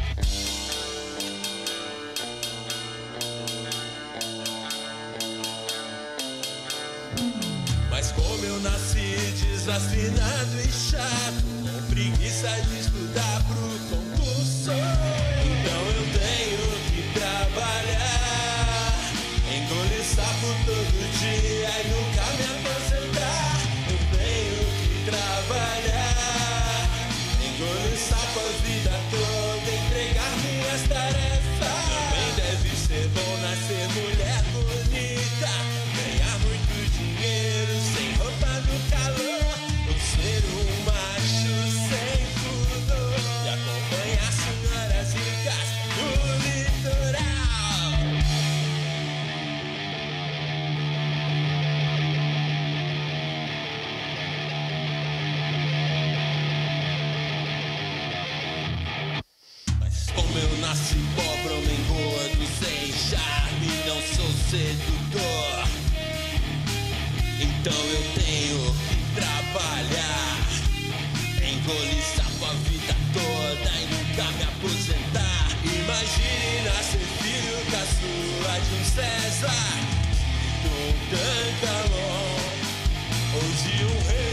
Mas como eu nasci desafinado e chato, preguiça de estudar pro concurso, então eu tenho que trabalhar, engolir sapo todo dia e nunca me aposentar. Eu tenho que trabalhar, engolir sapo a vida toda, entregar minhas tarefas. Também deve ser bom nascer mulher bonita, ganhar muito dinheiro sem roupa do Então eu tenho que trabalhar, engolir sapo a vida toda e nunca me aposentar. Imagine nascer filho caçula de um César, de um Tancamon ou de um rei.